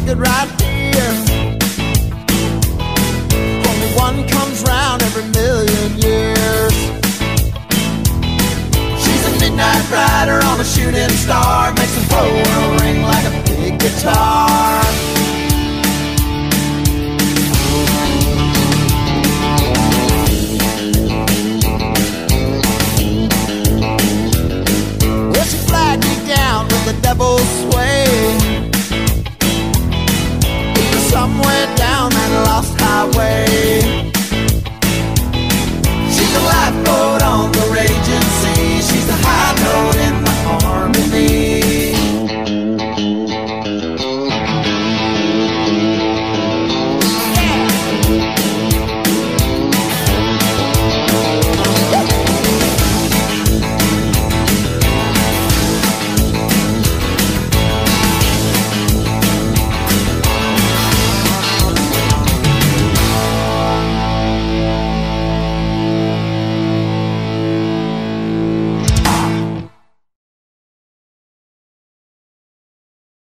look at right here. Only one comes round every million years. She's a midnight rider on a shooting star, makes the whole world ring like a big guitar.